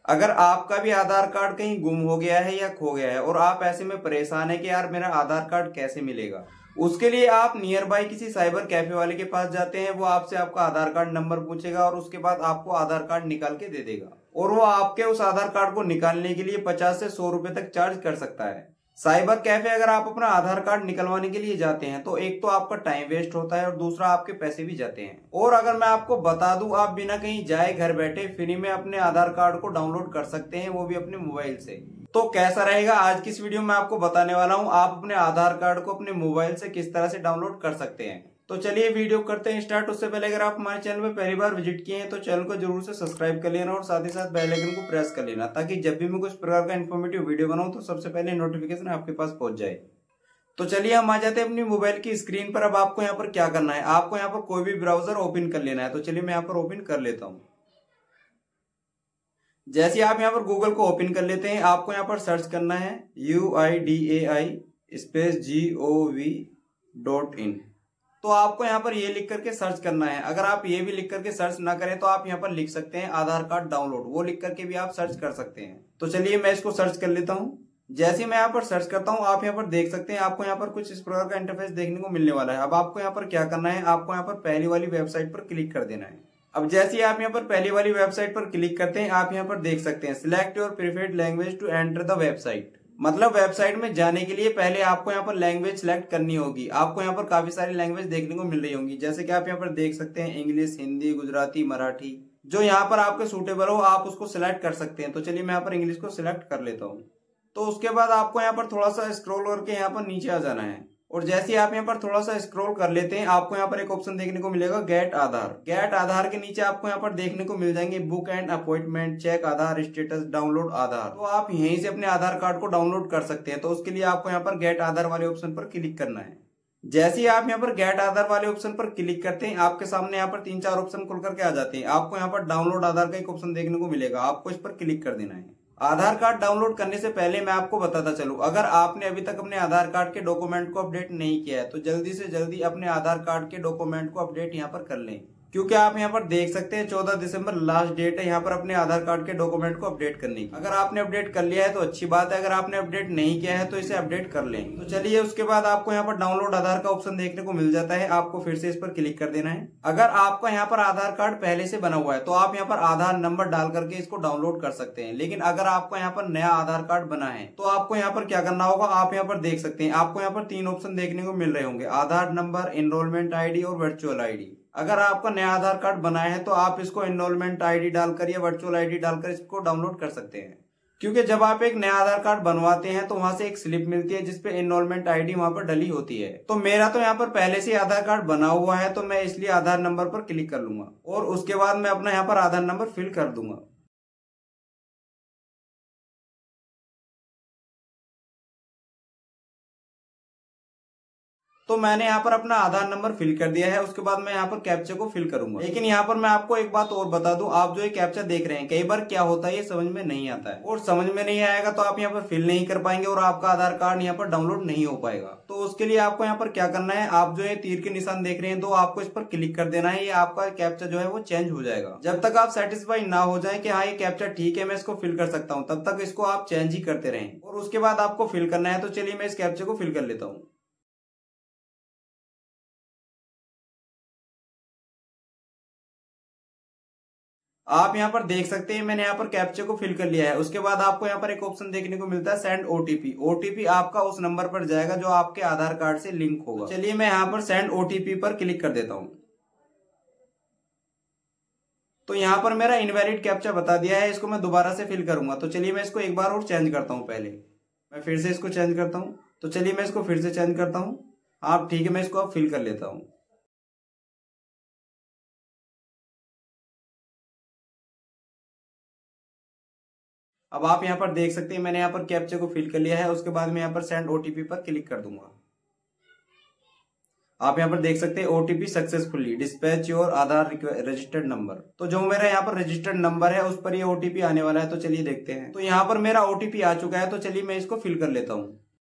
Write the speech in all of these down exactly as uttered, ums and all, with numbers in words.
अगर आपका भी आधार कार्ड कहीं गुम हो गया है या खो गया है और आप ऐसे में परेशान है कि यार मेरा आधार कार्ड कैसे मिलेगा, उसके लिए आप नियर बाई किसी साइबर कैफे वाले के पास जाते हैं। वो आपसे आपका आधार कार्ड नंबर पूछेगा और उसके बाद आपको आधार कार्ड निकाल के दे देगा, और वो आपके उस आधार कार्ड को निकालने के लिए पचास से सौ रुपए तक चार्ज कर सकता है। साइबर कैफे अगर आप अपना आधार कार्ड निकलवाने के लिए जाते हैं तो एक तो आपका टाइम वेस्ट होता है और दूसरा आपके पैसे भी जाते हैं। और अगर मैं आपको बता दूं, आप बिना कहीं जाए घर बैठे फ्री में अपने आधार कार्ड को डाउनलोड कर सकते हैं, वो भी अपने मोबाइल से। तो कैसा रहेगा आज की इस वीडियो में आपको बताने वाला हूं, आप अपने आधार कार्ड को अपने मोबाइल से किस तरह से डाउनलोड कर सकते हैं। तो चलिए वीडियो करते हैं स्टार्ट। उससे पहले अगर आप हमारे चैनल में पहली बार विजिट किए हैं तो चैनल को जरूर से सब्सक्राइब कर लेना और साथ ही साथ बेल आइकन को प्रेस कर लेना, ताकि जब भी मैं कुछ प्रकार का इन्फॉर्मेटिव वीडियो बनाऊं तो सबसे पहले नोटिफिकेशन आपके पास पहुंच जाए। तो चलिए हम आ जाते हैं अपनी मोबाइल की स्क्रीन पर। अब आपको यहाँ पर क्या करना है, आपको यहाँ पर कोई भी ब्राउजर ओपन कर लेना है। तो चलिए मैं यहाँ पर ओपन कर लेता हूँ। जैसे आप यहाँ पर गूगल को ओपन कर लेते हैं, आपको यहाँ पर सर्च करना है U I D A I space G O V dot in. तो आपको यहाँ पर ये लिख करके सर्च करना है। अगर आप ये भी लिख करके सर्च ना करें तो आप यहाँ पर लिख सकते हैं आधार कार्ड डाउनलोड, वो लिख करके भी आप सर्च कर सकते हैं। तो चलिए मैं इसको सर्च कर लेता हूँ। जैसे मैं यहाँ पर सर्च करता हूँ, आप यहाँ पर देख सकते हैं आपको यहाँ पर कुछ इस प्रकार का इंटरफेस देखने को मिलने वाला है। अब आपको यहाँ पर क्या करना है, आपको यहाँ पर पहली वाली वेबसाइट पर क्लिक कर देना है। अब जैसे आप यहाँ पर पहली वाली वेबसाइट पर क्लिक करते हैं, आप यहाँ पर देख सकते हैं select your preferred language to enter the website. मतलब वेबसाइट में जाने के लिए पहले आपको यहाँ पर लैंग्वेज सिलेक्ट करनी होगी। आपको यहाँ पर काफी सारी लैंग्वेज देखने को मिल रही होंगी, जैसे कि आप यहाँ पर देख सकते हैं इंग्लिश, हिंदी, गुजराती, मराठी। जो यहाँ पर आपके सूटेबल हो आप उसको सिलेक्ट कर सकते हैं। तो चलिए मैं यहाँ पर इंग्लिश को सिलेक्ट कर लेता हूँ। तो उसके बाद आपको यहाँ पर थोड़ा सा स्क्रॉल करके यहाँ पर नीचे आ जाना है, और जैसे ही आप यहाँ पर थोड़ा सा स्क्रॉल कर लेते हैं, आपको यहाँ पर एक ऑप्शन देखने को मिलेगा गेट आधार। गेट आधार के नीचे आपको यहाँ पर देखने को मिल जाएंगे book and appointment, check Aadhaar status, download Aadhaar. तो आप यहीं से अपने आधार कार्ड को डाउनलोड कर सकते हैं। तो उसके लिए आपको यहाँ पर गेट आधार वाले ऑप्शन पर क्लिक करना है। जैसे ही आप यहाँ पर गेट आधार वाले ऑप्शन पर क्लिक करते हैं, आपके सामने यहाँ पर तीन चार ऑप्शन खुल करके आ जाते हैं। आपको यहाँ पर डाउनलोड आधार का एक ऑप्शन देखने को मिलेगा, आपको इस पर क्लिक कर देना है। आधार कार्ड डाउनलोड करने से पहले मैं आपको बताता चलूं, अगर आपने अभी तक अपने आधार कार्ड के डॉक्यूमेंट को अपडेट नहीं किया है तो जल्दी से जल्दी अपने आधार कार्ड के डॉक्यूमेंट को अपडेट यहां पर कर लें, क्योंकि आप यहां पर देख सकते हैं चौदह दिसंबर लास्ट डेट है यहां पर अपने आधार कार्ड के डॉक्यूमेंट को अपडेट करने की। अगर आपने अपडेट कर लिया है तो अच्छी बात है, अगर आपने अपडेट नहीं किया है तो इसे अपडेट कर लें। तो चलिए उसके बाद आपको यहाँ पर डाउनलोड आधार का ऑप्शन देखने को मिल जाता है, आपको फिर से इस पर क्लिक कर देना है। अगर आपका यहाँ पर आधार कार्ड पहले से बना हुआ है तो आप यहाँ पर आधार नंबर डाल करके इसको डाउनलोड कर सकते हैं। लेकिन अगर आपका यहाँ पर नया आधार कार्ड बना है तो आपको यहाँ पर क्या करना होगा, आप यहाँ पर देख सकते हैं आपको यहाँ पर तीन ऑप्शन देखने को मिल रहे होंगे, आधार नंबर, एनरोलमेंट आईडी और वर्चुअल आईडी। अगर आपका नया आधार कार्ड बना है तो आप इसको एनरोलमेंट आईडी डालकर या वर्चुअल आईडी डालकर इसको डाउनलोड कर सकते हैं, क्योंकि जब आप एक नया आधार कार्ड बनवाते हैं तो वहां से एक स्लिप मिलती है जिसपे एनरोलमेंट आईडी वहां पर डली होती है। तो मेरा तो यहाँ पर पहले से आधार कार्ड बना हुआ है, तो मैं इसलिए आधार नंबर पर क्लिक कर लूंगा और उसके बाद मैं अपना यहाँ पर आधार नंबर फिल कर दूंगा। तो मैंने यहाँ पर अपना आधार नंबर फिल कर दिया है। उसके बाद मैं यहाँ पर कैप्चा को फिल करूंगा। लेकिन यहाँ पर मैं आपको एक बात और बता दूं, आप जो ये कैप्चा देख रहे हैं कई बार क्या होता है ये समझ में नहीं आता है, और समझ में नहीं आएगा तो आप यहाँ पर फिल नहीं कर पाएंगे और आपका आधार कार्ड यहाँ पर डाउनलोड नहीं हो पाएगा। तो उसके लिए आपको यहाँ पर क्या करना है, आप जो ये तीर के निशान देख रहे हैं दो, आपको इस पर क्लिक कर देना है। ये आपका कैप्चा जो है वो चेंज हो जाएगा। जब तक आप सेटिस्फाई ना हो जाए कि हाँ ये कैप्चा ठीक है मैं इसको फिल कर सकता हूँ, तब तक इसको आप चेंज ही करते रहें और उसके बाद आपको फिल करना है। तो चलिए मैं इस कैप्चा को फिल कर लेता हूँ। आप यहाँ पर देख सकते हैं मैंने यहाँ पर कैप्चा को फिल कर लिया है। उसके बाद आपको यहाँ पर एक ऑप्शन देखने को मिलता है सेंड ओटीपी। ओटीपी आपका उस नंबर पर जाएगा जो आपके आधार कार्ड से लिंक होगा। चलिए मैं यहाँ पर सेंड ओटीपी पर क्लिक कर देता हूँ। तो यहाँ पर मेरा इनवैलिड कैप्चा बता दिया है, इसको मैं दोबारा से फिल करूंगा। तो चलिए मैं इसको एक बार और चेंज करता हूँ। पहले मैं फिर से इसको चेंज करता हूँ। तो चलिए मैं इसको फिर से चेंज करता हूँ। आप ठीक है, मैं इसको अब फिल कर लेता हूँ। अब आप यहाँ पर देख सकते हैं मैंने यहाँ पर कैप्चा को फिल कर लिया है। उसके बाद मैं यहाँ पर सेंड ओटीपी पर क्लिक कर दूंगा। आप यहाँ पर देख सकते हैं OTP successfully dispatch your Aadhaar registered number. तो जो मेरा यहाँ पर रजिस्टर्ड नंबर है उस पर ये ओटीपी आने वाला है। तो चलिए देखते हैं। तो यहाँ पर मेरा ओटीपी आ चुका है। तो चलिए मैं इसको फिल कर लेता हूँ।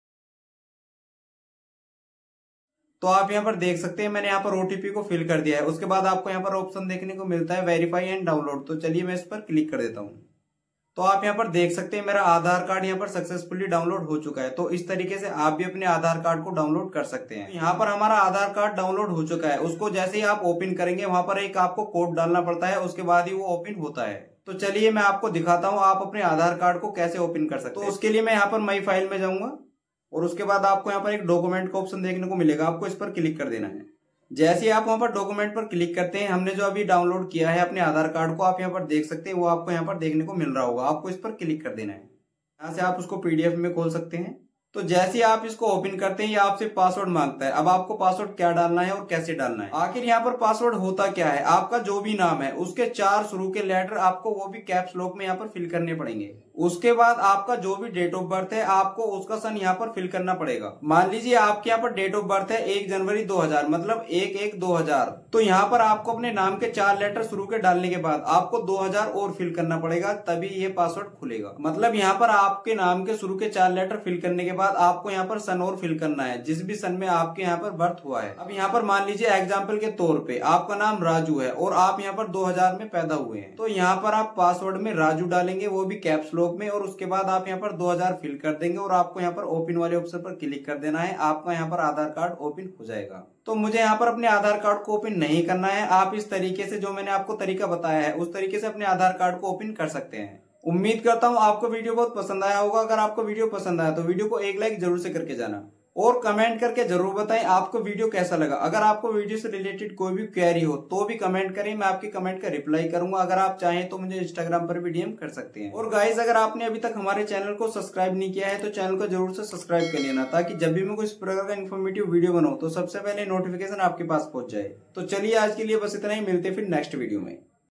तो आप यहाँ पर देख सकते हैं मैंने यहाँ पर ओटीपी को फिल कर दिया है। उसके बाद आपको यहाँ पर ऑप्शन देखने को मिलता है वेरीफाई एंड डाउनलोड। तो चलिए मैं इस पर क्लिक कर देता हूँ। तो आप यहाँ पर देख सकते हैं मेरा आधार कार्ड यहाँ पर सक्सेसफुली डाउनलोड हो चुका है। तो इस तरीके से आप भी अपने आधार कार्ड को डाउनलोड कर सकते हैं। यहाँ पर हमारा आधार कार्ड डाउनलोड हो चुका है, उसको जैसे ही आप ओपन करेंगे वहां पर एक आपको कोड डालना पड़ता है, उसके बाद ही वो ओपन होता है। तो चलिए मैं आपको दिखाता हूँ आप अपने आधार कार्ड को कैसे ओपन कर सकते हैं। तो उसके लिए मैं यहाँ पर माई फाइल में जाऊंगा और उसके बाद आपको यहाँ पर एक डॉक्यूमेंट का ऑप्शन देखने को मिलेगा, आपको इस पर क्लिक कर देना है। जैसे ही आप वहां पर डॉक्यूमेंट पर क्लिक करते हैं, हमने जो अभी डाउनलोड किया है अपने आधार कार्ड को, आप यहाँ पर देख सकते हैं, वो आपको यहाँ पर देखने को मिल रहा होगा। आपको इस पर क्लिक कर देना है। यहाँ से आप उसको पीडीएफ में खोल सकते हैं। तो जैसे ही आप इसको ओपन करते हैं, ये आपसे पासवर्ड मांगता है। अब आपको पासवर्ड क्या डालना है और कैसे डालना है। आखिर यहाँ पर पासवर्ड होता क्या है, आपका जो भी नाम है उसके चार शुरू के लेटर आपको वो भी कैप्स लॉक में यहाँ पर फिल करने पड़ेंगे। उसके बाद आपका जो भी डेट ऑफ बर्थ है आपको उसका सन यहाँ पर फिल करना पड़ेगा। मान लीजिए आपके यहाँ पर डेट ऑफ बर्थ है एक जनवरी दो हजार, मतलब एक एक दो हजार। तो यहाँ पर आपको अपने नाम के चार लेटर शुरू के डालने के बाद आपको दो हजार और फिल करना पड़ेगा, तभी ये पासवर्ड खुलेगा। मतलब यहाँ पर आपके नाम के शुरू के चार लेटर फिल करने के बाद आपको यहाँ पर सन और फिल करना है, जिस भी सन में आपके यहाँ पर बर्थ हुआ है। अब यहाँ पर मान लीजिए एग्जाम्पल के तौर पे आपका नाम राजू है और आप यहाँ पर दो हजार में पैदा हुए हैं, तो यहाँ पर आप पासवर्ड में राजू डालेंगे, वो भी कैप्स लॉक में, और उसके बाद आप यहाँ पर दो हजार फिल कर देंगे और आपको यहाँ पर ओपन वाले ऑप्शन पर क्लिक कर देना है। आपका यहाँ पर आधार कार्ड ओपन हो जाएगा। तो मुझे यहाँ पर अपने आधार कार्ड को ओपन नहीं करना है। आप इस तरीके से जो मैंने आपको तरीका बताया है उस तरीके से अपने आधार कार्ड को ओपन कर सकते हैं। उम्मीद करता हूँ आपको वीडियो बहुत पसंद आया होगा। अगर आपको वीडियो पसंद आया तो वीडियो को एक लाइक जरूर से करके जाना और कमेंट करके जरूर बताएं आपको वीडियो कैसा लगा। अगर आपको वीडियो से रिलेटेड कोई भी क्वेरी हो तो भी कमेंट करें, मैं आपकी कमेंट का रिप्लाई करूंगा। अगर आप चाहें तो मुझे इंस्टाग्राम पर भी डीएम कर सकते हैं। और गाइस, अगर आपने अभी तक हमारे चैनल को सब्सक्राइब नहीं किया है तो चैनल को जरूर से सब्सक्राइब कर लेना, ताकि जब भी मैं कोई इस प्रकार का इन्फॉर्मेटिव वीडियो बनाऊं तो सबसे पहले नोटिफिकेशन आपके पास पहुंच जाए। तो चलिए आज के लिए बस इतना ही, मिलते फिर नेक्स्ट वीडियो में।